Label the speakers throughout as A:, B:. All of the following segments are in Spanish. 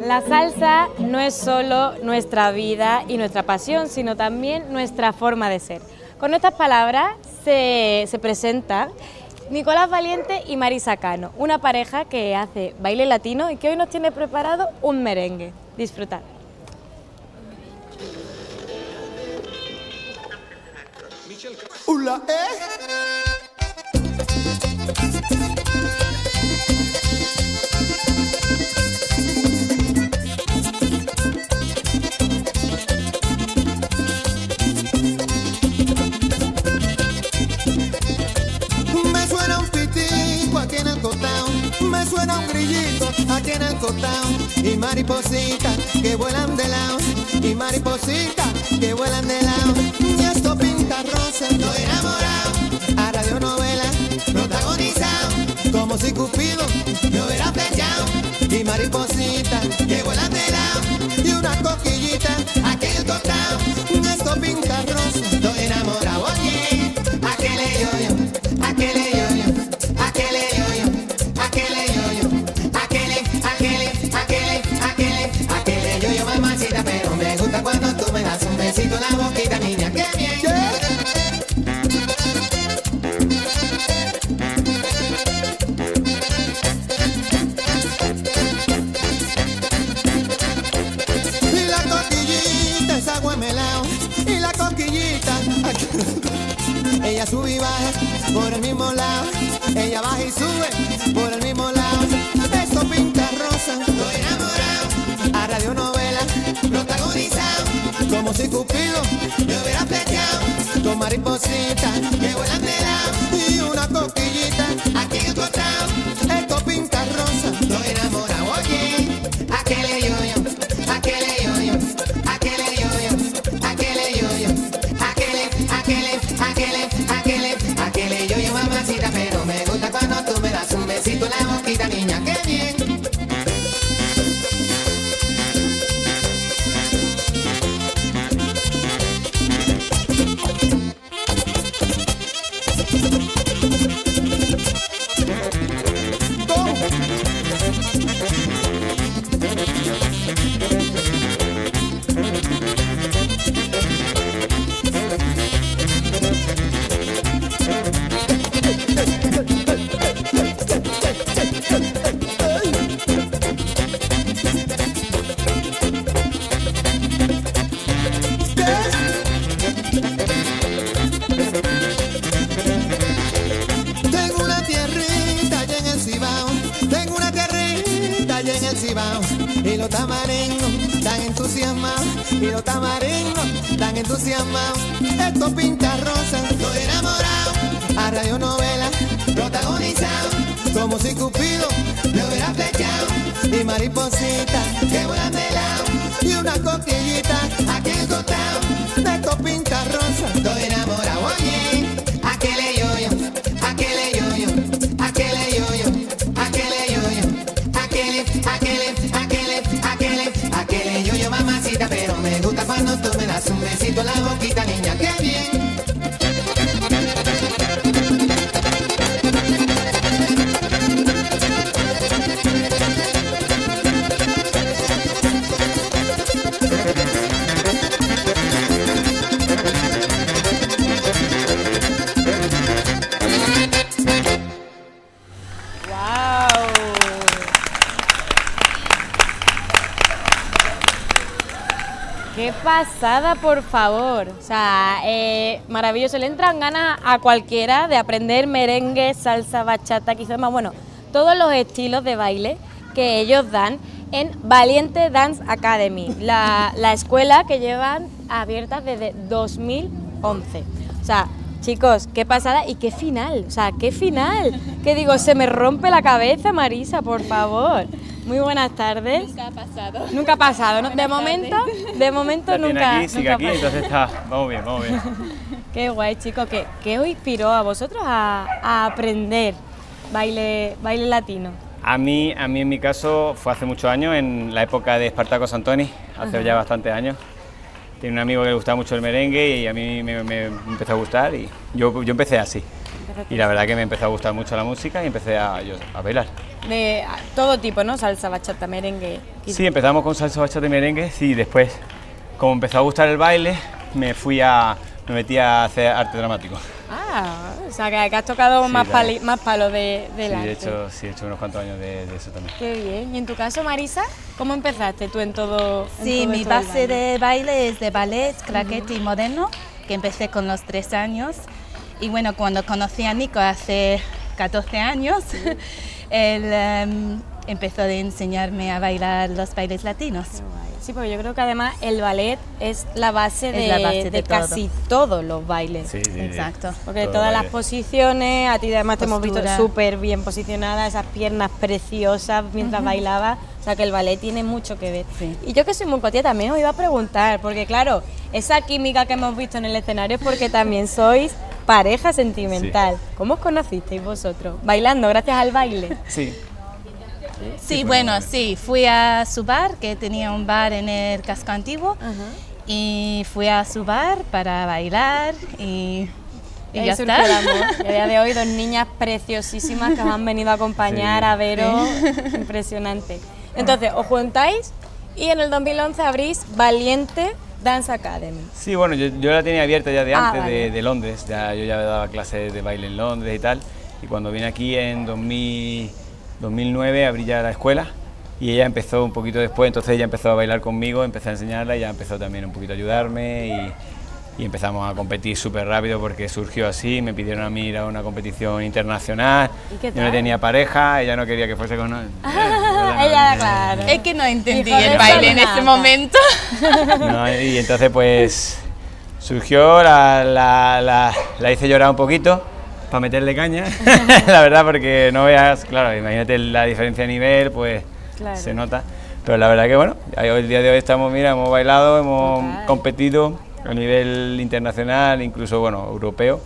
A: La salsa no es solo nuestra vida y nuestra pasión, sino también nuestra forma de ser. Con estas palabras se presentan Nicolás Valiente y Marisa Cano, una pareja que hace baile latino y que hoy nos tiene preparado un merengue. Disfrutad.
B: Hola, Me suena un pitico aquí en el cotao, me suena un grillito aquí en el cotao, y maripositas que vuelan de lado, y maripositas que vuelan de lado, y esto pinta rosa, estoy enamorado, a radionovela protagonizado, como si Cupido me hubiera flechado, y maripositas que vuelan de lado, y una coquillita aquí en el cotao, esto pinta rosa, estoy enamorado, oye, aquel yo-yo. Aquele yo-yo, aquele yo-yo, aquele yo-yo, aquele yo-yo, mamacita, pero me gusta cuando tú me das un besito en la boquita, niña, qué bien. Y la coquillita es agua melao, y la coquillita ella sube y baja por el mismo lado, ella baja y sube por el mismo lado, esto pinta rosa, estoy enamorado, a radionovela protagonizado, como si Cupido me hubiera flechado, con maripositas que vuelan de lado, y una coquillita aquí encontrado, esto pinta rosa, estoy enamorado, oye, aquele yo-yo, aquele yo-yo, aquele yo-yo, aquele yo-yo, aquele yo-yo, mamacita, pero me gusta cuando tú me das un besito en la boquita, niña, qué bien. Y los tamaringos tan entusiasmados, y los tamaringos tan entusiasmados, esto pinta rosa, estoy enamorado, a radionovela protagonizado, como si Cupido me hubiera flechado, y maripositas que vuelan de lado, y una coquillita aquí encontrado, esto pinta rosa, estoy enamorado, oye, aquele yo-yo, aquele yo-yo, aquele yo-yo, aquele yo-yo, aquele yo-yo, mamacita, pero me gusta cuando tú me das un besito en la boquita, niña, qué bien.
A: ¡Qué pasada, por favor! O sea, maravilloso. Le entran ganas a cualquiera de aprender merengue, salsa, bachata, quizás más, bueno, todos los estilos de baile que ellos dan en Valiente Dance Academy, la escuela que llevan abierta desde 2011. O sea, chicos, qué pasada y qué final, o sea, qué final. Que digo, se me rompe la cabeza, Marisa, por favor. Muy buenas tardes.
C: Nunca ha pasado.
A: Nunca ha pasado, ¿no? De momento nunca.
D: Aquí, sigue aquí, entonces está, vamos bien, vamos bien.
A: Qué guay, chicos. ¿Qué os inspiró a vosotros a aprender baile latino?
D: A mí en mi caso fue hace muchos años, en la época de Espartaco Santoni, hace ya bastantes años. Tenía un amigo que le gustaba mucho el merengue y a mí me empezó a gustar y yo empecé así. Y la verdad que me empezó a gustar mucho la música y empecé a bailar.
A: de todo tipo, ¿no? Salsa, bachata, merengue.
D: Sí, empezamos con salsa, bachata y merengue, sí, después, como empezó a gustar el baile, me metí a hacer arte dramático.
A: Ah, o sea, que has tocado
D: Sí,
A: más
D: claro.
A: palos del arte.
D: Sí, he hecho unos cuantos años de eso también.
A: Qué bien. Y en tu caso, Marisa, ¿cómo empezaste tú en todo?
C: Sí, mi
A: esto del
C: base
A: baile?
C: de baile es de ballet, claquete y moderno, que empecé con los 3 años. Y bueno, cuando conocí a Nico hace 14 años, él empezó a enseñarme a bailar los bailes latinos.
A: Qué guay. Sí, porque yo creo que además el ballet es la base
C: Es la base de todo.
A: casi todos los bailes.
D: Sí, sí,
C: Exacto.
A: Porque
D: todo
A: todas las
D: baile.
A: posiciones, a ti además te hemos visto
C: Postura.
A: súper bien posicionada, esas piernas preciosas mientras bailabas, o sea que el ballet tiene mucho que ver.
C: Sí.
A: Y yo que soy muy cotilla también os iba a preguntar, porque claro, esa química que hemos visto en el escenario es porque también sois pareja sentimental. ¿Cómo os conocisteis vosotros? ¿Bailando gracias al baile?
D: Sí.
C: Sí, bueno, sí, fui a su bar, que tenía un bar en el casco antiguo, y fui a su bar para bailar y
A: Y ahí
C: ya
A: surgió
C: está.
A: el amor. Y a día de hoy, dos niñas preciosísimas que os han venido a acompañar
D: Sí.
A: a veros. Impresionante. Entonces, os juntáis y en el 2011 abrís Valiente Dance Academy.
D: Sí, bueno, yo la tenía abierta ya de
A: Ah,
D: antes,
A: vale.
D: de Londres, ya, yo ya daba clases de baile en Londres y tal, y cuando vine aquí en 2009 abrí ya la escuela y ella empezó un poquito después, entonces ella empezó a bailar conmigo, empecé a enseñarla y ya empezó también un poquito a ayudarme y empezamos a competir súper rápido porque surgió así, me pidieron a mí ir a una competición internacional,
A: ¿Y qué
D: yo no
A: tal?
D: tenía pareja, ella no quería que fuese con...
A: Ella, claro.
C: Es que no entendí
A: Hijo de
C: el baile en ese
A: Fernanda.
C: momento.
D: No, y entonces pues surgió, la hice llorar un poquito para meterle caña, la verdad, porque no veas, claro, imagínate la diferencia de nivel, pues
A: Claro.
D: se nota. Pero la verdad que bueno, el día de hoy estamos, mira, hemos bailado, hemos
A: Total.
D: competido a nivel internacional, incluso bueno, europeo.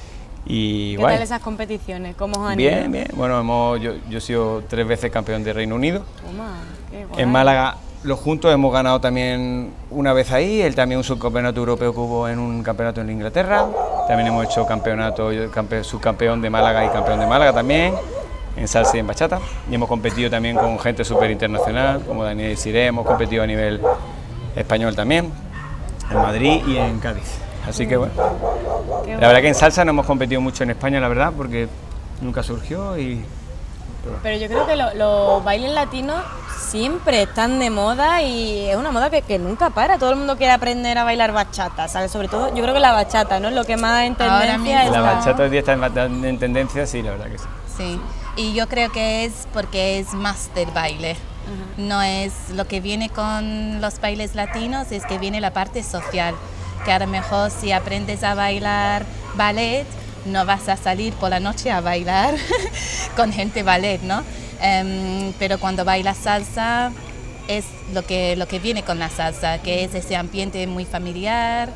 D: Y
A: ¿Qué
D: guay.
A: tal esas competiciones? ¿Cómo os han ido?
D: Bien, bien. Bueno, yo he sido 3 veces campeón de Reino Unido.
A: Toma, qué guay.
D: En Málaga, los juntos hemos ganado también una vez ahí, él también un subcampeonato europeo que hubo en un campeonato en Inglaterra, también hemos hecho campeonato, yo subcampeón de Málaga y campeón de Málaga también, en salsa y en bachata, y hemos competido también con gente súper internacional, como Daniel Siré, hemos competido a nivel español también, en Madrid y en Cádiz, así que bueno,
A: Qué
D: la
A: guay.
D: verdad que en salsa no hemos competido mucho en España, la verdad, porque nunca surgió y...
A: Pero yo creo que los bailes latinos siempre están de moda y es una moda que nunca para. Todo el mundo quiere aprender a bailar bachata, ¿sabes? Sobre todo, yo creo que la bachata, ¿no? Es lo que más en
C: Ahora
A: tendencia
C: mismo.
D: La
A: está.
D: bachata hoy día está en tendencia, sí, la verdad que sí.
C: Sí, y yo creo que es porque es más del baile. No es lo que viene con los bailes latinos, es que viene la parte social. Que a lo mejor si aprendes a bailar ballet, no vas a salir por la noche a bailar con gente ballet, ¿no? Pero cuando bailas salsa es lo que viene con la salsa, que es ese ambiente muy familiar,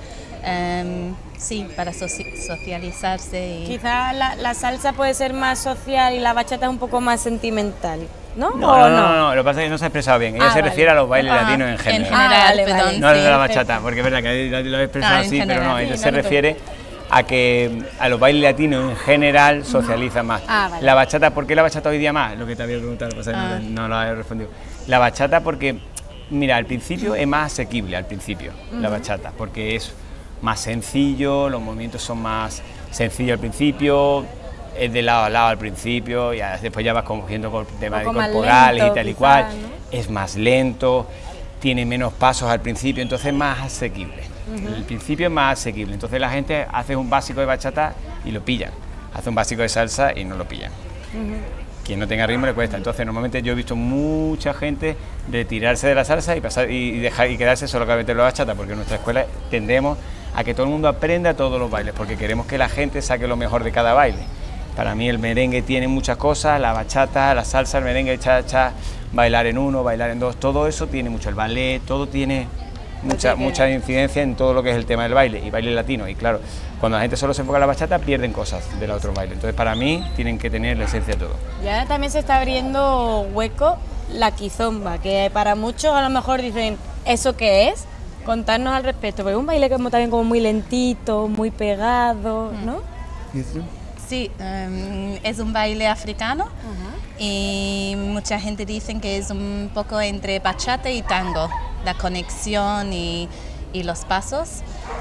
C: sí, para socializarse. Y...
A: Quizás la salsa puede ser más social y la bachata es un poco más sentimental, ¿no?
D: No,
A: ¿O
D: no, lo que pasa es que no se ha expresado bien. Ella
A: Ah,
D: se
A: vale.
D: refiere a los bailes
C: Ah,
D: latinos en general.
A: vale,
C: perdón,
A: vale.
D: No al
C: sí.
D: de la
A: perfecto.
D: bachata, porque es verdad que lo he expresado
C: en
D: así, pero
C: general.
D: no, ella
A: Sí,
D: se
A: no te
D: refiere a que a los bailes latinos en general socializan más.
A: Ah, vale.
D: La bachata, ¿por qué la bachata hoy día más? Lo que te había preguntado, lo que pasa es que no lo he respondido. La bachata porque, mira, al principio es más asequible, al principio, la bachata, porque es más sencillo, los movimientos son más sencillos al principio, es de lado a lado al principio, y después ya vas cogiendo temas
A: poco más
D: corporales
A: lento,
D: y tal y
A: quizá,
D: cual,
A: ¿no?
D: es más lento, tiene menos pasos al principio, entonces es más asequible. El principio es más asequible, entonces la gente hace un básico de bachata y lo pillan, hace un básico de salsa y no lo pillan. Quien no tenga ritmo le cuesta, entonces normalmente yo he visto mucha gente retirarse de la salsa y pasar y dejar y quedarse solo con la bachata, porque en nuestra escuela tendemos a que todo el mundo aprenda todos los bailes, porque queremos que la gente saque lo mejor de cada baile. Para mí el merengue tiene muchas cosas, la bachata, la salsa, el merengue, el cha-cha, bailar en uno, bailar en dos, todo eso tiene mucho, el ballet, todo tiene mucha incidencia en todo lo que es el tema del baile y baile latino. Y claro, cuando la gente solo se enfoca en la bachata, pierden cosas del otro baile. Entonces para mí tienen que tener la esencia de todo.
A: Y ahora también se está abriendo hueco la kizomba, que para muchos a lo mejor dicen, ¿eso qué es? Contarnos al respecto, porque es un baile como también como muy lentito, muy pegado, ¿no?
C: Sí, es un baile africano y mucha gente dice que es un poco entre bachata y tango, la conexión y los pasos.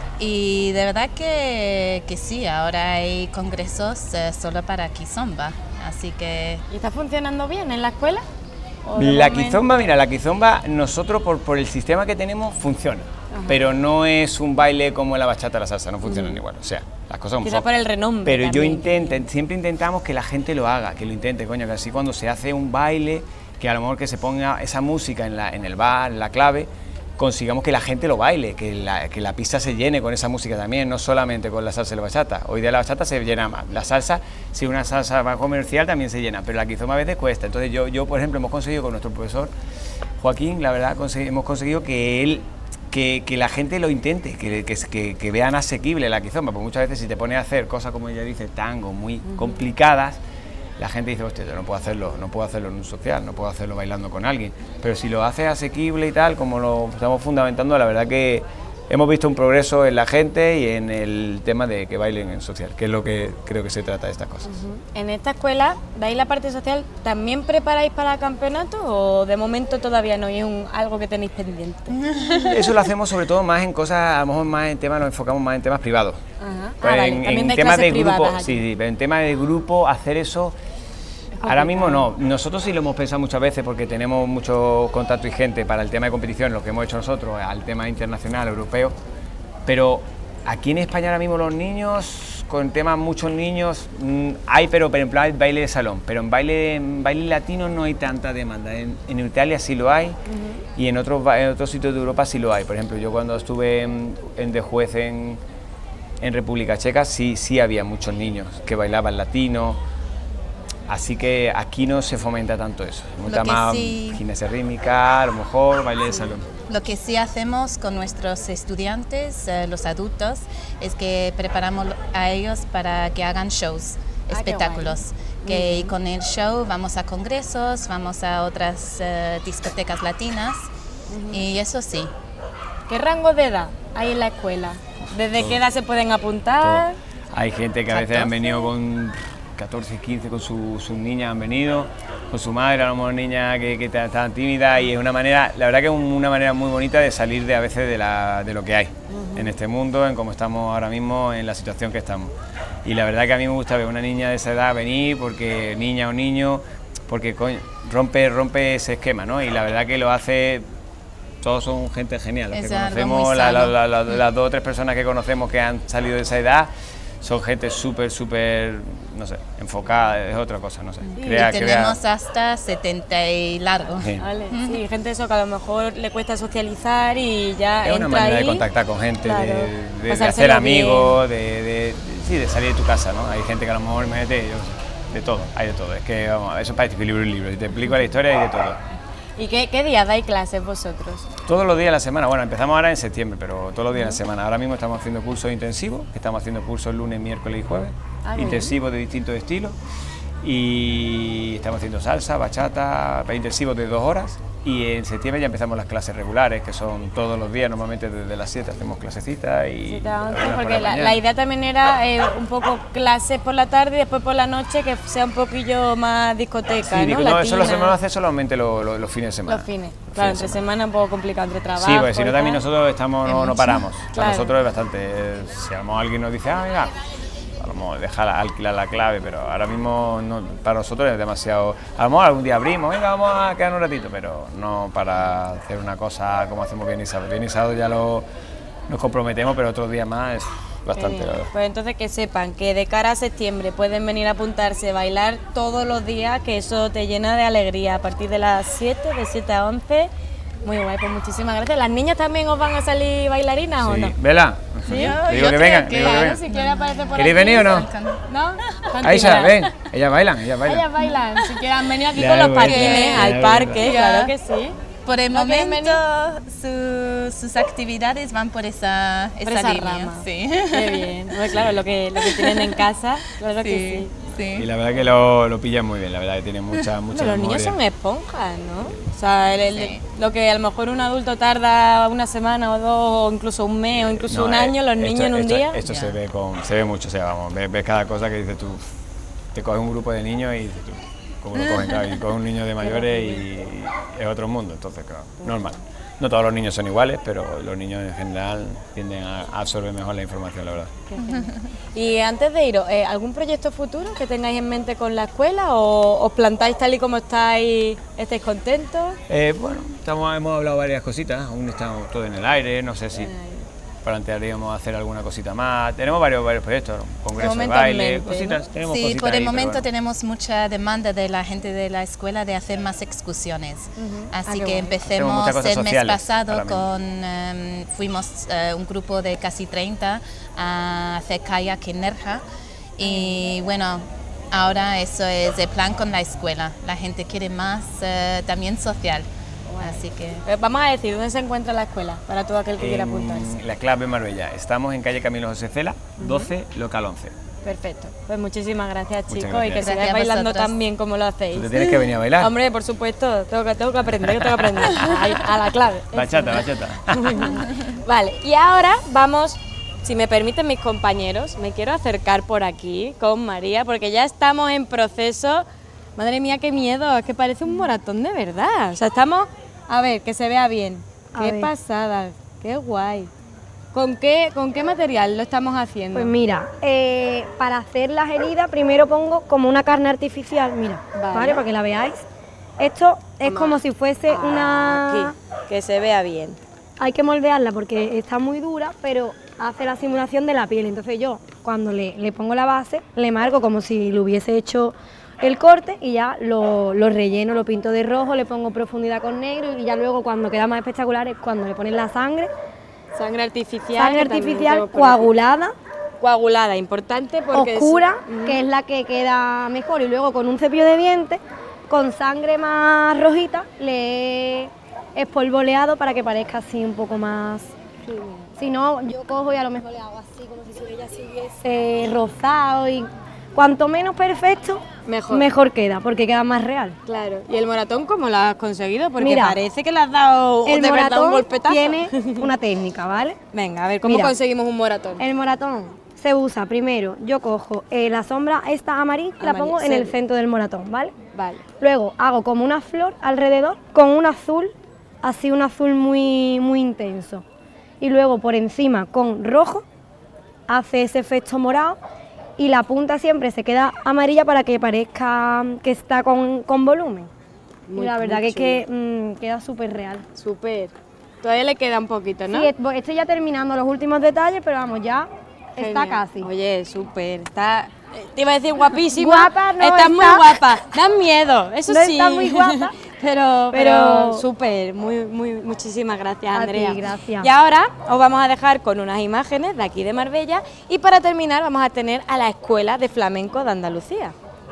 C: Y de verdad que sí, ahora hay congresos solo para kizomba, así que...
A: ¿Y está funcionando bien en la escuela?
D: La kizomba, mira, la kizomba nosotros por el sistema que tenemos funciona, pero no es un baile como la bachata o la salsa, no funcionan igual, o sea, las cosas como
A: quizá
D: son.
A: por el renombre
D: Pero
A: también.
D: siempre intentamos que la gente lo haga, que lo intente, coño, que así cuando se hace un baile, que a lo mejor que se ponga esa música en el bar, en la clave, consigamos que la gente lo baile, que la pista se llene con esa música también, no solamente con la salsa y la bachata. Hoy día la bachata se llena más, la salsa, si una salsa más comercial también se llena, pero la kizomba a veces cuesta. Entonces yo por ejemplo, hemos conseguido con nuestro profesor Joaquín, la verdad, hemos conseguido que la gente lo intente, que vean asequible la kizomba, porque muchas veces si te pones a hacer cosas como ella dice, tango, muy complicadas, la gente dice, hostia, yo no puedo hacerlo en un social, no puedo hacerlo bailando con alguien, pero si lo haces asequible y tal, como lo estamos fundamentando, la verdad que hemos visto un progreso en la gente y en el tema de que bailen en social, que es lo que creo que se trata de estas cosas.
A: En esta escuela, ¿dais la parte social? ¿También preparáis para campeonatos o de momento todavía no y es algo que tenéis pendiente?
D: Eso lo hacemos sobre todo más en cosas, a lo mejor más en temas, nos enfocamos más en temas privados. Pues
A: vale.
D: en temas de grupo, sí, pero en temas de grupo hacer eso ahora mismo no. Nosotros sí lo hemos pensado muchas veces porque tenemos mucho contacto y gente para el tema de competición, lo que hemos hecho nosotros, al tema internacional, europeo, pero aquí en España ahora mismo los niños, con temas muchos niños, hay, pero en plan baile de salón, pero en baile latino no hay tanta demanda. En Italia sí lo hay y en otros sitios de Europa sí lo hay. Por ejemplo, yo cuando estuve de juez en República Checa sí había muchos niños que bailaban latino. Así que aquí no se fomenta tanto eso, mucha más gimnasia rítmica, a lo mejor baile de salón.
C: Lo que sí hacemos con nuestros estudiantes, los adultos, es que preparamos a ellos para que hagan shows, espectáculos. Y con el show vamos a congresos, vamos a otras discotecas latinas y eso sí.
A: ¿Qué rango de edad hay en la escuela? ¿Desde qué edad se pueden apuntar?
D: Hay gente que a veces han venido con 14, 15 con sus niñas, han venido con su madre, a lo mejor niñas que están tímidas, y es una manera, la verdad que es una manera muy bonita de salir a veces de lo que hay en este mundo, en cómo estamos ahora mismo, en la situación que estamos. Y la verdad que a mí me gusta ver una niña de esa edad venir, porque niña o niño, porque coño, rompe ese esquema, ¿no? Y la verdad que lo hace, todos son gente genial, los que conocemos, las 2 o 3 personas que conocemos que han salido de esa edad, son gente súper, no sé, enfocada, es otra cosa, no sé.
C: Y tenemos hasta 70 y largo.
D: Sí.
A: Vale, sí, gente eso que a lo mejor le cuesta socializar y ya
D: es
A: entra
D: una manera
A: ahí,
D: de contactar con gente,
A: claro,
D: de hacer amigos, de salir de tu casa, ¿no? Hay gente que a lo mejor me mete, de todo, hay de todo. Es que vamos, eso parece que un libro, si te explico la historia hay de todo.
A: ¿Y qué días dais clases vosotros?
D: Todos los días de la semana, bueno, empezamos ahora en septiembre, pero todos los días de la semana. Ahora mismo estamos haciendo cursos intensivos, estamos haciendo cursos lunes, miércoles y jueves, intensivos de distintos estilos, y estamos haciendo salsa, bachata, intensivos de 2 horas, y en septiembre ya empezamos las clases regulares, que son todos los días, normalmente desde las 7 hacemos clasecitas y...
A: Porque la idea también era un poco clases por la tarde y después por la noche que sea un poquillo más discoteca,
D: sí,
A: ¿no?
D: Eso lo hacemos hacer solamente los fines de semana.
A: Los fines, claro, entre semana es un poco complicado, entre trabajo.
D: Sí, porque si no también nosotros estamos, no paramos. O sea,
A: claro.
D: Nosotros es bastante, si a lo mejor alguien nos dice, mira, a lo mejor dejar alquilar la clave, pero ahora mismo para nosotros es demasiado. A lo mejor algún día abrimos, venga, vamos a quedar un ratito, pero no para hacer una cosa como hacemos viernes y sábado. Viernes y sábado ya nos comprometemos, pero otros días más es bastante.
A: Pues entonces que sepan que de cara a septiembre pueden venir a apuntarse, bailar todos los días, que eso te llena de alegría a partir de las 7, de 7 a 11. Muy guay, pues muchísimas gracias. ¿Las niñas también os van a salir bailarinas o no?
D: ¿Vela?
A: ¿Sí?
D: Digo que vengan.
A: Claro, si quieren aparecer por aquí.
D: ¿Queréis venir o no?
A: ¿No?
D: Aisha, ven. Ellas bailan.
A: Ellas bailan. Si quieren venir aquí con los patines al parque, claro que sí.
C: Por el momento sus actividades van por esa línea.
A: Rama.
C: Sí.
A: Qué bien. Pues claro, lo que tienen en casa, claro que sí.
C: Sí.
D: Y la verdad que lo pillan muy bien, la verdad que tienen mucha
A: Los niños son esponjas, ¿no? O sea, lo que a lo mejor un adulto tarda una semana o 2, o incluso un mes, o incluso un año, los niños en un día.
D: Esto se ve mucho, o sea, vamos, ves cada cosa que dices tú, te coges un grupo de niños y dices tú, como lo cogen, claro, y con un niño de mayores y es otro mundo, entonces, claro, normal. No todos los niños son iguales, pero los niños en general tienden a absorber mejor la información, la verdad.
A: Y antes de iros, ¿algún proyecto futuro que tengáis en mente con la escuela o os plantáis tal y como estáis contentos?
D: Bueno, hemos hablado varias cositas, aún estamos todo en el aire, no sé si plantearíamos hacer alguna cosita más. Tenemos varios proyectos, congresos de baile, cositas.
C: ¿no?
D: Tenemos
C: sí,
D: cositas
C: por el
D: ahí,
C: momento
D: bueno.
C: tenemos mucha demanda de la gente de la escuela de hacer más excursiones. Así que empecemos el mes pasado fuimos un grupo de casi 30 a hacer kayak en Nerja y bueno, ahora eso es el plan con la escuela. La gente quiere más también social. Así que
A: vamos a decir, ¿dónde se encuentra la escuela para todo aquel que quiera apuntarse?
D: La Clave Marbella. Estamos en calle Camilo José Cela, 12, local 11.
A: Perfecto. Pues muchísimas gracias, chicos,
D: gracias.
A: y que sigáis bailando tan bien como lo hacéis.
D: ¿Tú te tienes que venir a bailar?
A: Hombre, por supuesto, tengo que aprender, a la clave.
D: Bachata.
A: Vale, y ahora vamos, si me permiten mis compañeros, me quiero acercar por aquí con María, porque ya estamos en proceso. Madre mía, qué miedo, es que parece un maratón de verdad. O sea, estamos, a ver, que se vea bien. Qué pasada, qué guay. ¿Con qué material lo estamos haciendo?
E: Pues mira, para hacer las heridas primero pongo como una carne artificial, mira, ¿vale? Para que la veáis. Esto es como si fuese una...
A: Aquí, que se vea bien.
E: Hay que moldearla porque está muy dura, pero hace la simulación de la piel. Entonces yo, cuando le pongo la base, le marco como si le hubiese hecho el corte y ya lo relleno, lo pinto de rojo, le pongo profundidad con negro y ya luego cuando queda más espectacular es cuando le ponen la sangre.
A: Sangre artificial.
E: Sangre artificial coagulada.
A: Coagulada, importante porque...
E: Oscura, que es la que queda mejor. Y luego con un cepillo de dientes, con sangre más rojita, le he espolvoreado para que parezca así un poco más... Si no, yo cojo y a lo mejor le hago así, como si ella se hubiese rozado y... Cuanto menos perfecto, mejor queda, porque queda más real.
A: Claro. ¿Y el moratón cómo lo has conseguido? Porque
E: mira,
A: parece que le has dado
E: de verdad un golpetazo. Tiene una técnica, ¿vale?
A: Venga, a ver, ¿cómo conseguimos un moratón?
E: El moratón se usa primero, yo cojo la sombra esta amarilla, la pongo en el centro del moratón, ¿vale?
A: Vale.
E: Luego hago como una flor alrededor con un azul, así un azul muy, muy intenso. Y luego por encima con rojo, hace ese efecto morado. Y la punta siempre se queda amarilla para que parezca que está con volumen. Y la verdad que es que queda súper real.
A: Súper. Todavía le queda un poquito, ¿no?
E: Sí, estoy ya terminando los últimos detalles, pero vamos, ya está casi.
A: Oye, súper. Está... Te iba a decir guapísima.
E: Guapa, no.
A: Estás muy guapa. Dan miedo, eso
E: no
A: sí.
E: Está muy guapa.
A: pero súper. Muchísimas gracias, Andrea.
E: A ti, gracias.
A: Y ahora os vamos a dejar con unas imágenes de aquí de Marbella y para terminar vamos a tener a la Escuela de Flamenco de Andalucía.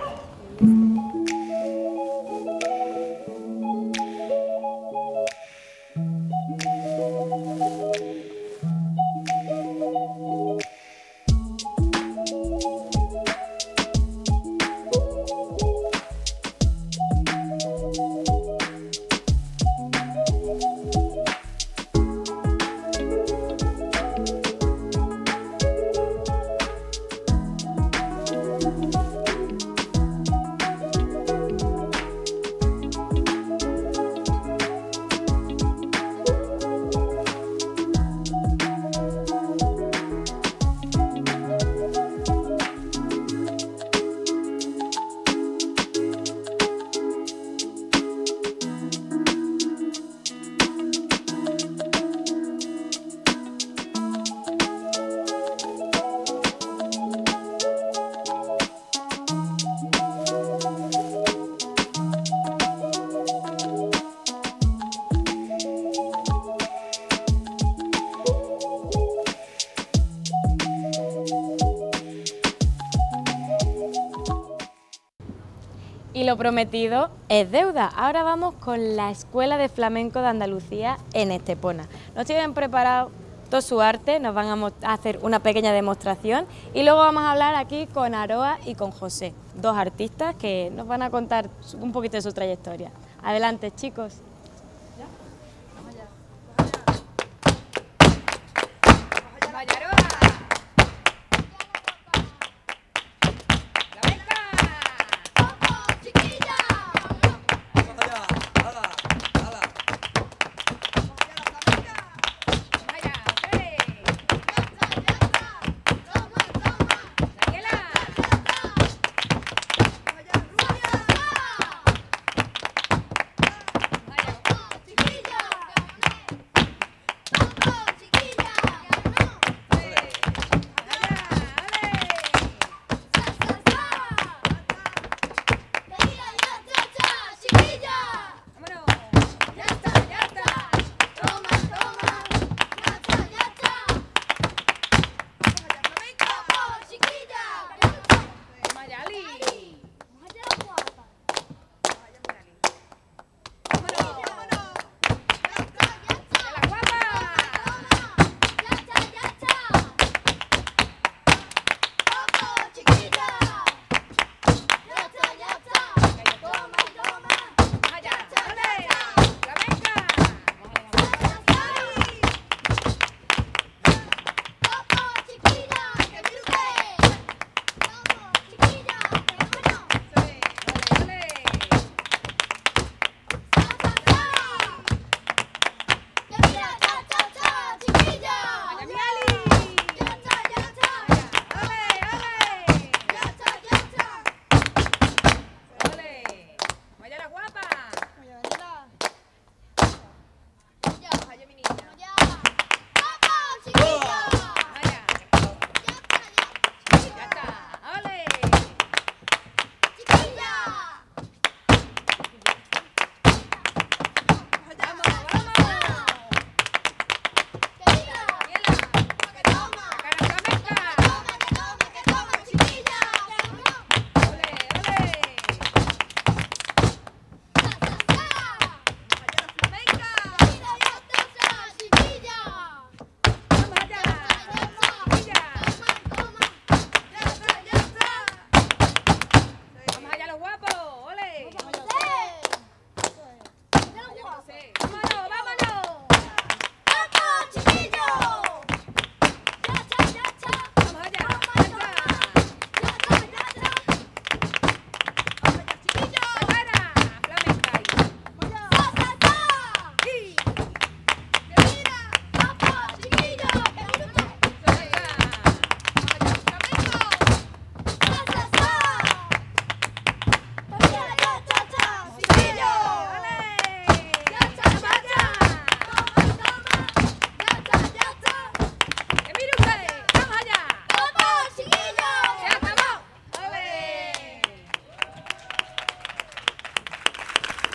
A: Y lo prometido es deuda. Ahora vamos con la Escuela de Flamenco de Andalucía en Estepona. Nos tienen preparado todo su arte, nos van a hacer una pequeña demostración y luego vamos a hablar aquí con Aroa y con José, dos artistas que nos van a contar un poquito de su trayectoria. Adelante, chicos.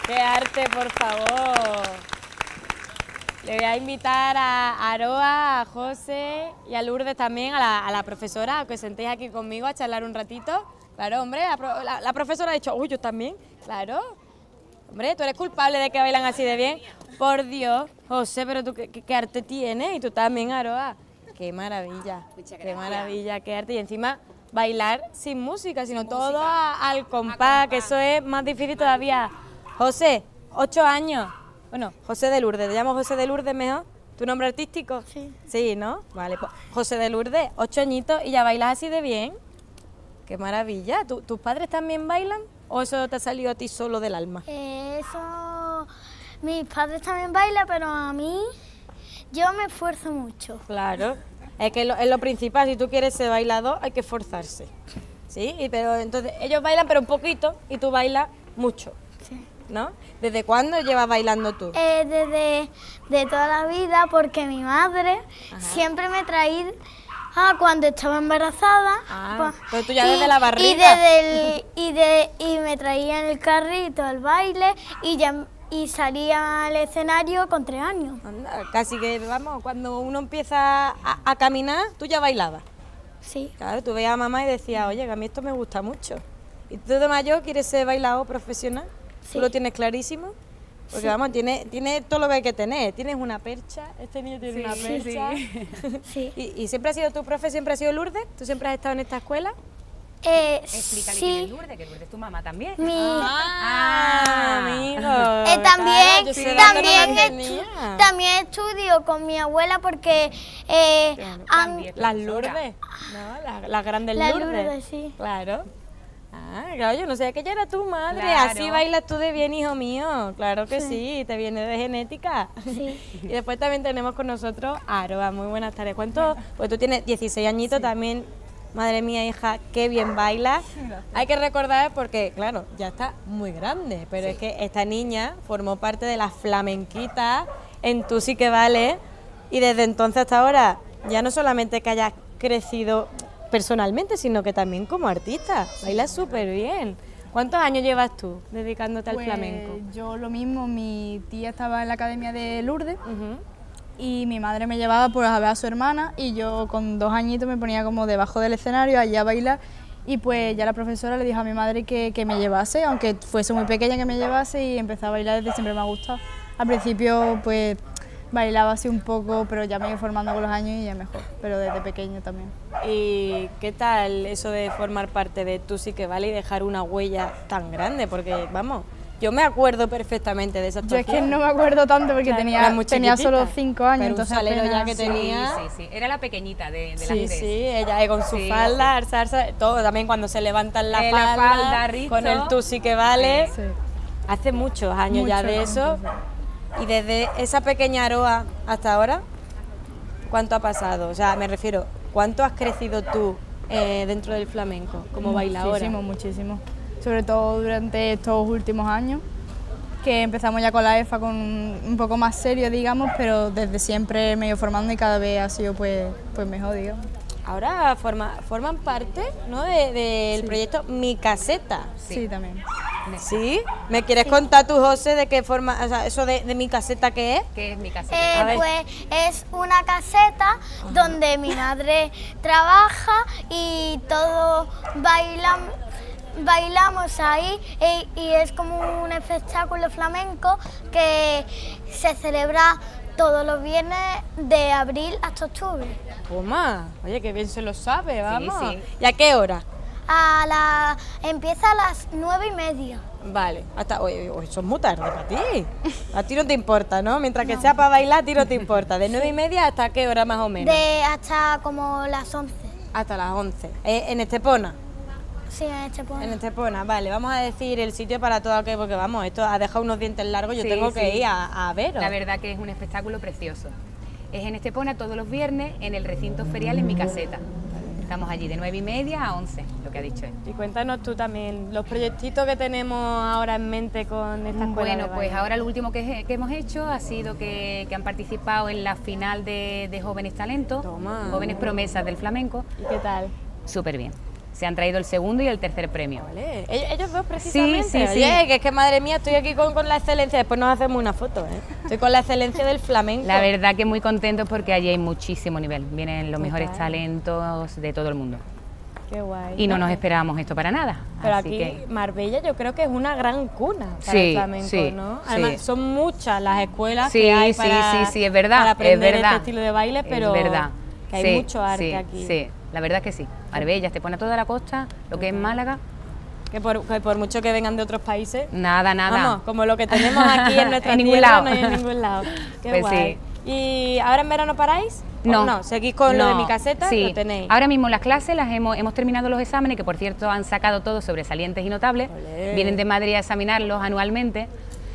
A: ¡Qué arte, por favor! Le voy a invitar a Aroa, a José y a Lourdes también, a la profesora, a que os sentéis aquí conmigo a charlar un ratito. Claro, hombre, la profesora ha dicho, uy, yo también, claro. Hombre, tú eres culpable de que bailan así de bien. Por Dios, José, pero tú qué arte tienes y tú también, Aroa. Qué maravilla, qué maravilla, qué arte. Y encima bailar sin música, sino todo al compás, que eso es más difícil todavía. José, 8 años. Bueno, José de Lourdes, ¿te llamo José de Lourdes mejor? ¿Tu nombre artístico?
E: Sí.
A: Sí, ¿no? Vale, pues José de Lourdes, 8 añitos y ya bailas así de bien. Qué maravilla. ¿Tus padres también bailan o eso te ha salido a ti solo del alma?
F: Eso, mis padres también bailan, pero a mí, yo me esfuerzo mucho.
A: Claro, es que es lo principal, si tú quieres ser bailador hay que esforzarse. Sí, pero entonces ellos bailan pero un poquito y tú bailas mucho.
F: Sí.
A: ¿No? ¿Desde cuándo llevas bailando tú?
F: Desde de toda la vida, porque mi madre siempre me traía cuando estaba embarazada.
A: Pero tú ya desde la barriga.
F: Y me traía en el carrito al baile y salía al escenario con 3 años.
A: Anda, casi que, vamos, cuando uno empieza a caminar, tú ya bailabas.
F: Sí.
A: Claro, tú veías a mamá y decías, oye, que a mí esto me gusta mucho. ¿Y tú de mayor quieres ser bailador profesional?
F: Sí.
A: ¿Tú lo tienes clarísimo? Porque
F: Sí.
A: vamos, tiene todo lo que hay que tener. Tienes una percha, este niño tiene una percha.
F: Sí.
A: ¿Y siempre ha sido tu profe, siempre ha sido Lourdes? ¿Tú siempre has estado en esta escuela?
G: Explícale quién es
F: Sí.
G: Lourdes, que Lourdes es tu mamá también.
A: Amigo.
F: También,
A: yo sé la que no
F: también,
A: tenía.
F: también estudio con mi abuela porque
G: También
A: Las
G: profesora.
A: Lourdes, ¿no? Las grandes
F: Las
A: Lourdes.
F: Lourdes, sí.
A: Claro. Claro, yo no sé que ella era tu madre.
G: Claro.
A: Así bailas tú de bien, hijo mío. Claro que sí, te viene de genética.
F: Sí.
A: Y después también tenemos con nosotros a Aroa. Muy buenas tardes. ¿Cuánto? Pues tú tienes 16 añitos también. Madre mía, hija, qué bien bailas. Hay que recordar porque, claro, ya está muy grande, pero es que esta niña formó parte de las flamenquitas en Tú sí que vales y desde entonces hasta ahora ya no solamente que hayas crecido personalmente, sino que también como artista. Bailas súper bien. ¿Cuántos años llevas tú dedicándote al flamenco?
H: Yo lo mismo, mi tía estaba en la academia de Lourdes
A: Ujú.
H: y mi madre me llevaba por a ver a su hermana y yo con 2 añitos me ponía como debajo del escenario allá a bailar y pues ya la profesora le dijo a mi madre que me llevase, aunque fuese muy pequeña que me llevase y empecé a bailar desde siempre me ha gustado. Al principio pues bailaba así un poco, pero ya me iba formando con los años y ya mejor, pero desde pequeño también.
A: ¿Y qué tal eso de formar parte de Tú sí que vale y dejar una huella tan grande? Porque, vamos, yo me acuerdo perfectamente de esa
H: Yo
A: actuación.
H: es que no me acuerdo tanto porque
A: Claro,
H: tenía,
A: eras muy
H: tenía solo
A: chiquitita,
H: 5 años,
A: pero
H: entonces
A: un salero ya
H: apenas-
A: que
G: Sí,
A: tenía.
G: sí, sí. Era la pequeñita de las
A: Sí,
G: tres.
A: sí, ella con su
G: Sí,
A: falda, alzarse, todo, también cuando se levantan la
G: La
A: falda,
G: falda, rizo.
A: con el Tú sí que vale.
H: Sí.
A: Hace muchos años ya
H: Muchos
A: de eso.
H: años,
A: Y desde esa pequeña Aroa hasta ahora, ¿cuánto ha pasado? O sea, me refiero, ¿cuánto has crecido tú dentro del flamenco como bailadora?
H: Muchísimo, muchísimo. Sobre todo durante estos últimos años, que empezamos ya con la EFA con un poco más serio, digamos, pero desde siempre me he ido formando y cada vez ha sido pues mejor, digamos.
A: Ahora forman parte, ¿no? del proyecto Mi Caseta.
H: Sí, también.
A: ¿Sí? ¿Me quieres contar tú, José, de qué forma, o sea, eso de Mi Caseta qué es?
G: Que es mi caseta.
A: A ver.
F: Pues es una caseta donde mi madre trabaja y todos bailamos ahí y es como un espectáculo flamenco que se celebra todos los viernes de abril hasta octubre.
A: Toma, oye, qué bien se lo sabe, vamos.
G: sí.
A: ¿Y a qué hora?
F: Empieza a las 9:30.
A: Vale, hasta oye, eso es muy tarde para ti. A ti no te importa, ¿no? Mientras que sea para bailar, a ti no te importa. ¿De 9:30 hasta qué hora más o menos?
F: Hasta como las 11.
A: Hasta las 11. En Estepona.
F: Sí, en este pueblo.
A: En Estepona, vale. Vamos a decir el sitio para todo aquel, porque vamos, esto ha dejado unos dientes largos, yo
G: Sí,
A: tengo que
G: sí.
A: ir a veros.
G: La verdad que es un espectáculo precioso. Es en Estepona todos los viernes en el recinto ferial en mi caseta. Estamos allí de 9:30 a 11, lo que ha dicho él.
A: Y cuéntanos tú también los proyectitos que tenemos ahora en mente con esta escuela.
G: Bueno,
A: de
G: pues
A: baile.
G: ahora lo último que hemos hecho ha sido que han participado en la final de Jóvenes Talentos,
A: Toma.
G: Jóvenes Promesas del Flamenco.
A: ¿Y qué tal?
G: Súper bien. se han traído el segundo y el tercer premio.
A: Vale. Ellos dos precisamente.
G: Sí, sí, sí.
A: Oye, que es que madre mía, estoy aquí con la excelencia, después nos hacemos una foto, ¿eh? Estoy con la excelencia del flamenco.
G: La verdad que muy contentos porque allí hay muchísimo nivel, vienen los mejores
A: Total.
G: talentos de todo el mundo.
A: Qué guay.
G: Y no nos esperábamos esto para nada.
A: Pero
G: así
A: aquí
G: que...
A: Marbella yo creo que es una gran cuna para
G: Sí,
A: el flamenco,
G: sí,
A: ¿no?
G: sí.
A: Además son muchas las escuelas
G: Sí,
A: que hay
G: sí,
A: para,
G: sí, es verdad,
A: para aprender
G: es verdad.
A: este estilo de baile, pero
G: es verdad.
A: que hay
G: Sí,
A: mucho arte
G: sí,
A: aquí.
G: Sí, la verdad es que sí. Marbella, te pone toda la costa, lo que es Málaga,
A: Que por mucho que vengan de otros países,
G: nada.
A: vamos, como lo que tenemos aquí en nuestra
G: En ningún
A: tierra,
G: lado.
A: no hay en ningún lado. Qué
G: Pues
A: guay.
G: sí.
A: ¿Y ahora en verano paráis? ¿O
G: No.
A: no, seguís con lo de
G: No,
A: mi caseta,
G: sí.
A: lo tenéis.
G: Ahora mismo las clases las hemos terminado los exámenes, que por cierto han sacado todos sobresalientes y notables.
A: Olé.
G: Vienen de Madrid a examinarlos anualmente.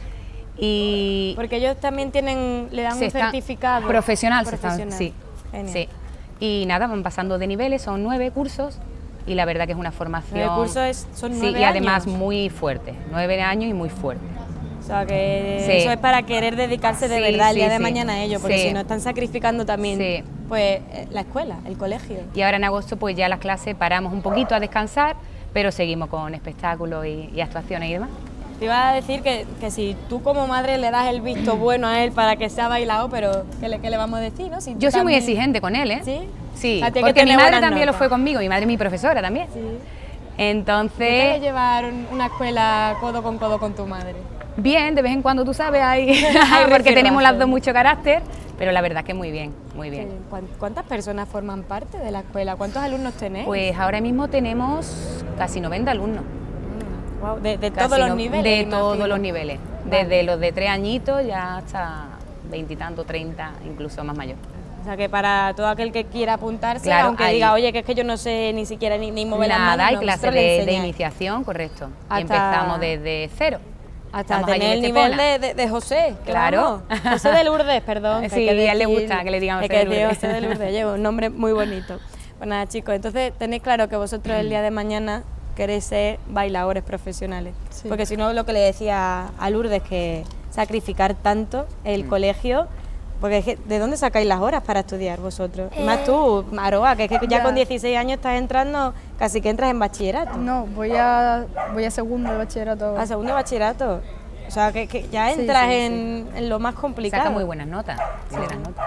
G: Y
A: Porque ellos también le dan
G: se
A: un
G: están-
A: certificado
G: profesional,
A: profesional.
G: sí.
A: Genial.
G: Sí. Y nada, van pasando de niveles, son 9 cursos y la verdad que es una formación.
A: 9 cursos son 9
G: Sí, y además
A: años.
G: muy fuerte, 9 años y muy fuerte.
A: O sea, que
G: Sí.
A: eso es para querer dedicarse de
G: Sí,
A: verdad el
G: sí,
A: día de
G: sí.
A: mañana a ello, porque
G: Sí.
A: si no están sacrificando también
G: Sí.
A: pues la escuela, el colegio.
G: Y ahora en agosto pues ya las clases paramos un poquito a descansar, pero seguimos con espectáculos y actuaciones y demás.
A: Te iba a decir que si tú como madre le das el visto bueno a él para que sea bailado, pero ¿qué le vamos a decir, no? Si tú
G: Yo soy muy
A: también-
G: exigente con él, ¿eh?
A: ¿Sí?
G: Sí,
A: O sea, tiene que
G: porque mi
A: tener
G: madre
A: buenas
G: también lo
A: notas.
G: fue conmigo, mi madre es mi profesora también.
A: Sí. ¿Qué tal
G: Entonces,
A: es llevar una escuela codo con tu madre?
G: bien, de vez en cuando tú sabes, hay, porque
A: rifirrafe.
G: tenemos las dos mucho carácter, pero la verdad que muy bien, muy bien.
A: ¿Cuántas personas forman parte de la escuela? ¿Cuántos alumnos tenéis?
G: Pues ahora mismo tenemos casi 90 alumnos.
A: Guau, de
G: Casi
A: todos los
G: no-
A: niveles.
G: De
A: imagino.
G: todos los niveles,
A: Vale.
G: desde los de 3 añitos ya hasta 20 y tanto, 30, incluso más mayor.
A: O sea, que para todo aquel que quiera apuntarse,
G: Claro,
A: aunque
G: hay-
A: diga, oye, que es que yo no sé ni siquiera ni mover las
G: Nada,
A: manos,
G: hay
A: no,
G: clases
A: vosotros le
G: de
A: enseñáis.
G: iniciación, correcto.
A: Hasta-
G: Y empezamos desde cero.
A: Hasta
G: Estamos allí
A: tener
G: en
A: el nivel
G: Estepona.
A: de José. que
G: Claro.
A: vamos. José de Lourdes, perdón. que
G: Sí,
A: hay que
G: a él le
A: decir-
G: gusta que le digan
A: hay
G: José de
A: que decir
G: Lourdes.
A: José de Lourdes, lleva un nombre muy bonito. Pues nada, chicos, entonces tenéis claro que vosotros el día de mañana queréis ser bailadores profesionales.
H: Sí.
A: Porque si no, lo que le decía a Lourdes, que sacrificar tanto el colegio, porque es que, ¿de dónde sacáis las horas para estudiar vosotros? Y más tú, Aroa, que es que ya
H: Ya.
A: con 16 años estás entrando, casi que entras en bachillerato.
H: No, voy a segundo de bachillerato.
A: A segundo de bachillerato. O sea, que ya
H: Sí,
A: entras
H: sí,
A: en lo más complicado.
G: Saca muy buenas notas. Primeras notas.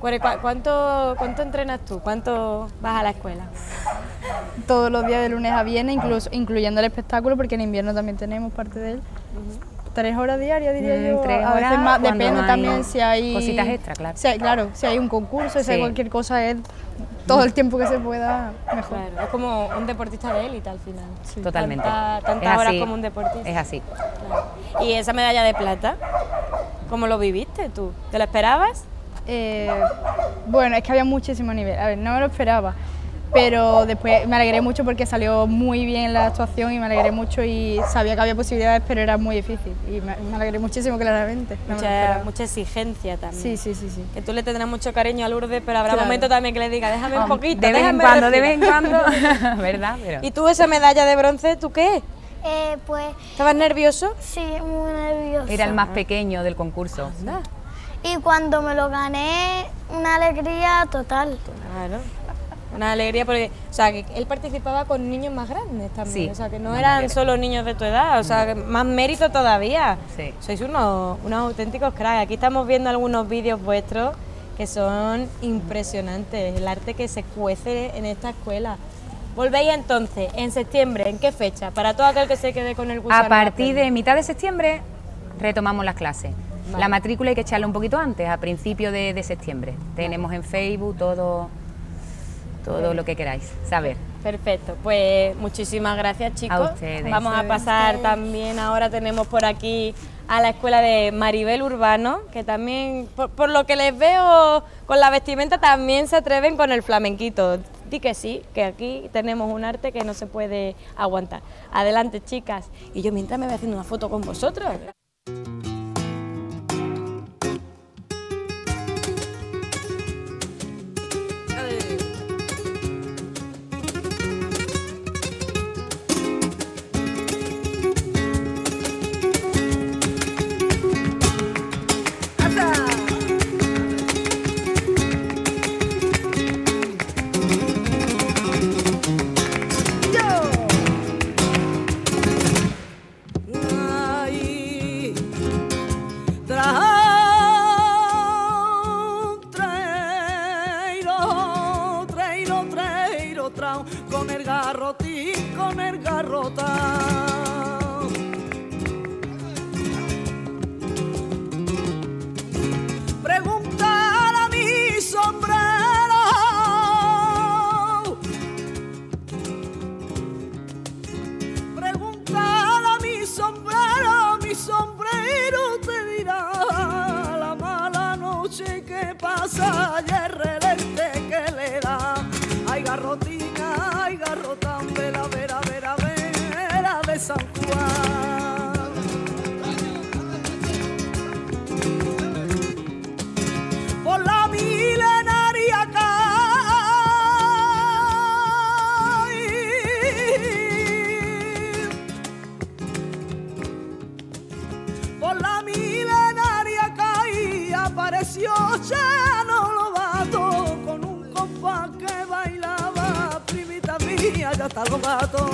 A: ¿Cuánto entrenas tú? ¿Cuánto vas a la escuela?
H: Todos los días de lunes a viernes, incluyendo el espectáculo, porque en invierno también tenemos parte de él. 3 horas diarias, diría yo.
G: 3
H: A veces
G: horas
H: más,
G: cuando
H: depende
G: no hay
H: también si hay...
G: cositas extra, claro.
H: Claro, si hay un concurso, si hay
G: Sí.
H: cualquier cosa, es todo el tiempo que se pueda, mejor.
A: Claro, es como un deportista de élite al final.
G: Totalmente.
A: Tantas
G: Es
A: horas
G: así,
A: como un deportista.
G: Es así.
A: Claro. ¿Y esa medalla de plata? ¿Cómo lo viviste tú? ¿Te lo esperabas?
H: Bueno, es que había muchísimo nivel. A ver, no me lo esperaba, pero después me alegré mucho porque salió muy bien la actuación y me alegré mucho y sabía que había posibilidades, pero era muy difícil y me alegré muchísimo, claramente. No me lo esperaba.
A: Mucha exigencia también.
H: Sí, sí, sí, sí.
A: Que tú le tendrás mucho cariño a Lourdes, pero habrá
H: Claro.
A: momentos también que le diga, déjame un poquito,
G: De vez en
A: déjame
G: cuando, de vez en
A: respirar".
G: cuando. ¿Verdad? Pero...
A: ¿Y tú esa medalla de bronce, tú qué?
F: Pues
A: ¿Estabas nervioso?
F: sí, muy nerviosa.
G: Era el más pequeño del concurso.
A: Anda.
F: Y cuando me lo gané, una alegría total.
A: Claro. Una alegría porque, o sea, que él participaba con niños más grandes también,
G: Sí,
A: o sea, que no
G: más
A: eran
G: mayores.
A: solo niños de tu edad, o sea, que más mérito todavía.
G: Sí.
A: Sois unos auténticos cracks. Aquí estamos viendo algunos vídeos vuestros que son impresionantes, el arte que se cuece en esta escuela. Volvéis entonces, en septiembre, ¿en qué fecha? Para todo aquel que se quede con el gusano.
G: A partir de mitad de septiembre retomamos las clases.
A: Vale.
G: La matrícula hay que echarla un poquito antes, a principios de septiembre. Tenemos en Facebook todo lo que queráis saber.
A: Perfecto, pues muchísimas gracias, chicos.
G: A ustedes.
A: Vamos a pasar también, ahora tenemos por aquí a la escuela de Maribel Urbano, que también, por lo que les veo con la vestimenta, también se atreven con el flamenquito. Di que sí, que aquí tenemos un arte que no se puede aguantar. Adelante, chicas. Y yo mientras me voy haciendo una foto con vosotros.
B: Yo
I: apareció Chano Lobato con un compás que bailaba, primita mía, ya está los gatos.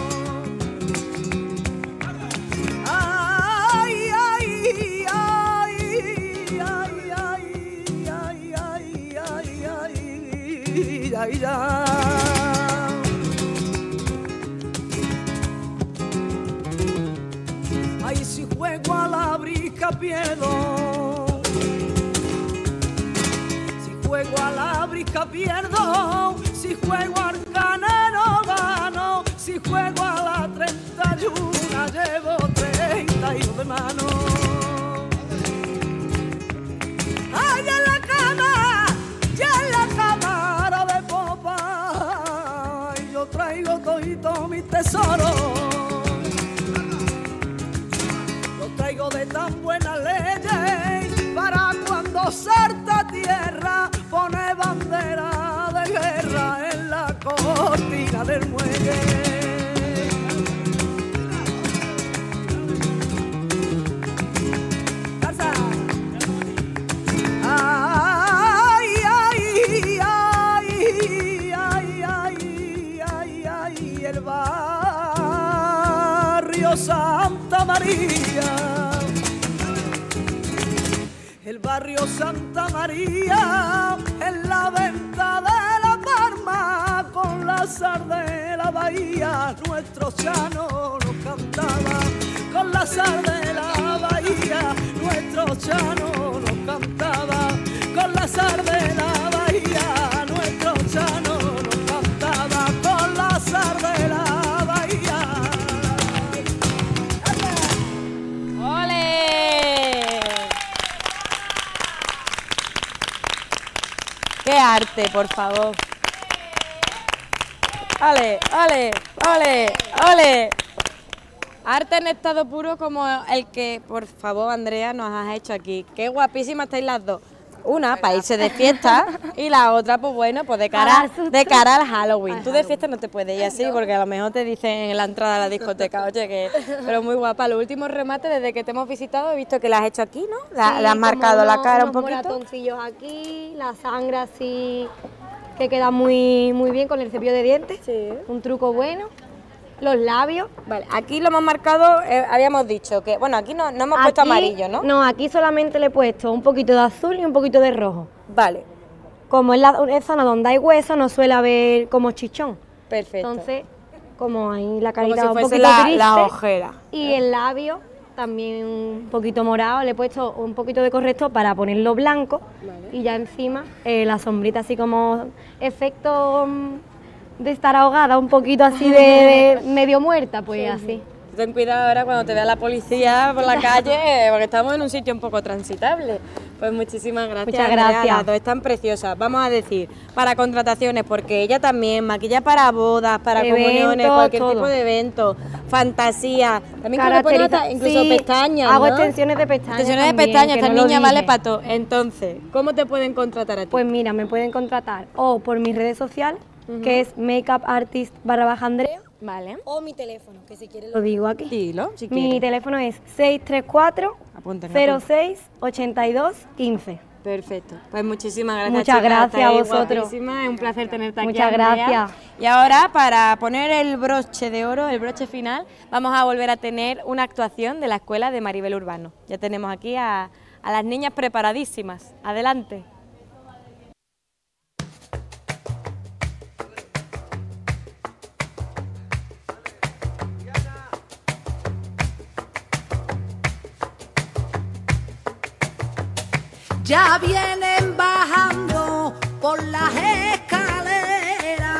I: Ay, ay, ay, ay, ay, ay, ay, ay, ay, ay, ay. Ay, si juego a la brisca pierdo, si juego a la brisca pierdo, si juego al canero gano, si juego a la 31 llevo 32 de mano. Ay, en la cama, ya en la cámara de popa, y yo traigo todito mi tesoro. Traigo de tan buenas leyes para cuando salta tierra pone bandera de guerra en la cortina del muelle. ¡Casa! Ay, ay, ay, ay, ay, ay, ay, el barrio Santa María. El barrio Santa María, en la venta de la Parma, con la sal de la bahía, nuestro Chano nos cantaba. Con la sal de la bahía, nuestro Chano nos cantaba. Con la sal de la bahía, nuestro Chano nos cantaba. Con la sal de la bahía.
A: ¡Ole! ¡Qué arte, por favor! ¡Ole, ole, ole, ole! Arte en estado puro como el que, por favor, Andrea, nos has hecho aquí. ¡Qué guapísimas estáis las dos! Una para irse de fiesta y la otra, pues bueno, pues de cara al Halloween. Tú de fiesta no te puedes ir así porque a lo mejor te dicen en la entrada a la discoteca, oye, que pero muy guapa. Los últimos remates desde que te hemos visitado he visto que la has hecho aquí, ¿no? Le has marcado la cara un poquito.
E: Moratoncillos aquí, la sangre así que queda muy bien con el cepillo de dientes.
A: Sí.
E: Un truco bueno. Los labios.
A: Vale, aquí lo hemos marcado, habíamos dicho que, bueno, aquí no hemos puesto amarillo, ¿no?
E: No, aquí solamente le he puesto un poquito de azul y un poquito de rojo.
A: Vale.
E: Como es la zona donde hay hueso, no suele haber como chichón.
A: Perfecto.
E: Entonces, como ahí la
A: como
E: carita
A: si
E: un
A: fuese
E: poquito triste.
A: la ojera.
E: Y el labio también un poquito morado. Le he puesto un poquito de corrector para ponerlo blanco. Vale. Y ya encima la sombrita así como efecto de estar ahogada, un poquito así de medio muerta, pues sí, así.
A: Ten cuidado ahora cuando te vea la policía por la calle, porque estamos en un sitio un poco transitable. Pues muchísimas gracias.
E: Muchas gracias.
A: Andrea, las dos están preciosas. Vamos a decir, para contrataciones, porque ella también maquilla para bodas, para comuniones, cualquier tipo de evento, fantasía. También creo que pones incluso pestañas,
E: hago
A: ¿no?
E: extensiones de pestañas.
A: Extensiones
E: también,
A: de pestañas, esta
E: no
A: niña vale para todo. Entonces, ¿cómo te pueden contratar a ti?
E: Pues mira, me pueden contratar o por mis redes sociales, que es makeupartist_Andrea.
A: Vale.
E: O mi teléfono, que si quieres lo digo aquí.
A: Dilo, si
E: mi
A: quieres.
E: teléfono es 634 06 82 15.
A: Perfecto. Pues muchísimas gracias.
E: Muchas
A: chicas,
E: gracias a vosotros.
A: Guapísima. Es un placer tenerte aquí.
E: Muchas
A: Andrea.
E: gracias.
A: Y ahora, para poner el broche de oro, el broche final, vamos a volver a tener una actuación de la escuela de Maribel Urbano. Ya tenemos aquí a las niñas preparadísimas. Adelante.
I: Ya vienen bajando por las escaleras,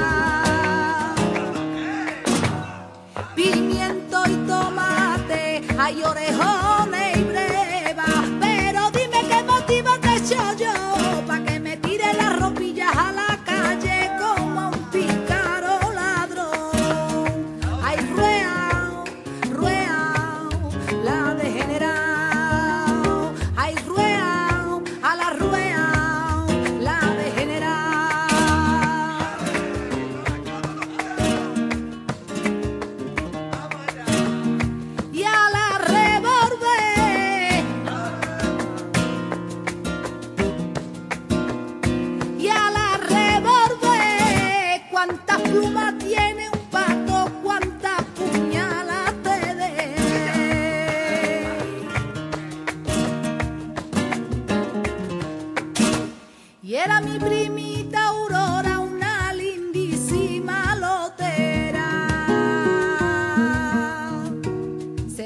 I: pimiento y tomate, hay orejones y brevas, pero dime qué motivo te he hecho yo pa' que me tire las ropillas a la calle como un pícaro ladrón. Ay, rueao, rueao, la degenerao, ay, rueao, a la rueao, la degenerao. Y a la revolver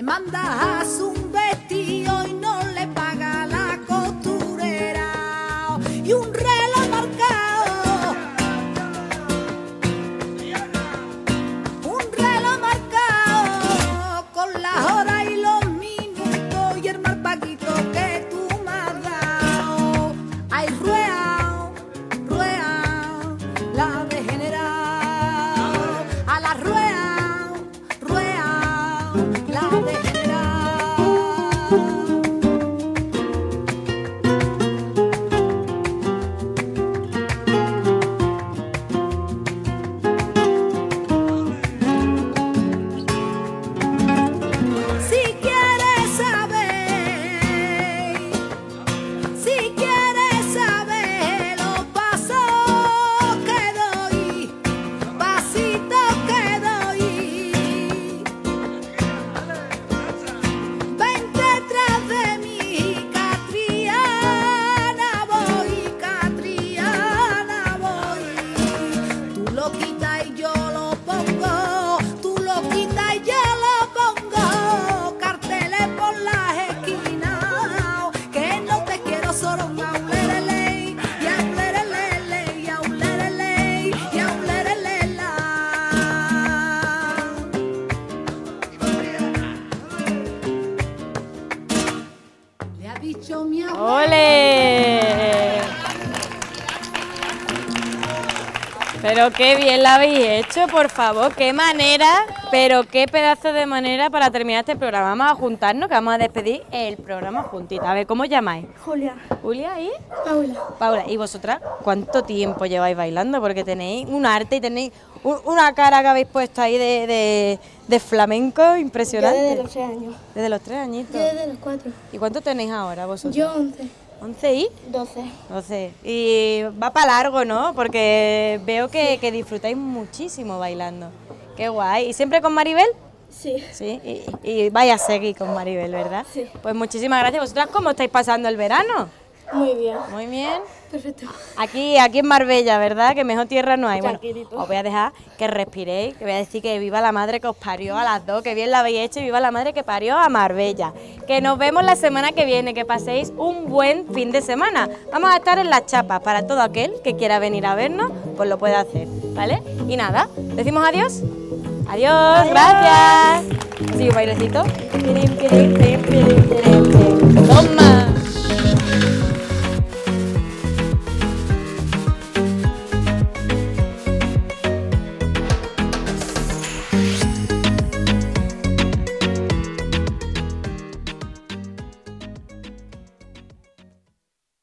I: mandas un vestido y no le paga la costurera y un reloj marcado, con las horas y los minutos y el mal paquito que tú me has dado. Ay, ruea, ruea, la degenerada, a la ruea, ruea, la degenerada. Si quieres saber los pasos que doy, pasitos que doy, vente detrás de mí, Catriana voy. Tú lo quitas y yo lo pongo, tú lo quitas y yo lo pongo, carteles por las esquinas, que no te quiero soronga, ulerele, ya ulerele, ya ulerele, ya ulerele la. Le ha dicho mi abuela.
A: ¡Ole! Pero qué bien la habéis hecho, por favor, qué manera, pero qué pedazo de manera para terminar este programa. Vamos a juntarnos, que vamos a despedir el programa juntita. A ver, ¿cómo os llamáis?
E: Julia.
A: Julia y
E: Paula.
A: Paula. ¿Y vosotras cuánto tiempo lleváis bailando? Porque tenéis un arte y tenéis una cara que habéis puesto ahí de flamenco impresionante.
E: Yo desde los 3 años.
A: Desde los 3 añitos.
E: Yo desde los 4.
A: ¿Y cuánto tenéis ahora vosotros?
E: Yo 11.
A: ¿11 y?
E: 12.
A: 12. Y va para largo, ¿no? Porque veo que disfrutáis muchísimo bailando. Qué guay. ¿Y siempre con Maribel?
E: Sí.
A: Sí. Y vaya a seguir con Maribel, ¿verdad?
E: Sí.
A: Pues muchísimas gracias. ¿Vosotras cómo estáis pasando el verano?
E: Muy bien.
A: Muy bien.
E: Perfecto.
A: Aquí en Marbella, ¿verdad? Que mejor tierra no hay. Bueno,
E: Tranquilito.
A: os voy a dejar que respiréis, que voy a decir que viva la madre que os parió a las dos, que bien la habéis hecho y viva la madre que parió a Marbella. Que nos vemos la semana que viene, que paséis un buen fin de semana. Vamos a estar en las chapas para todo aquel que quiera venir a vernos, pues lo puede hacer, ¿vale? Y nada, decimos adiós. Adiós, gracias. Sí, un bailecito.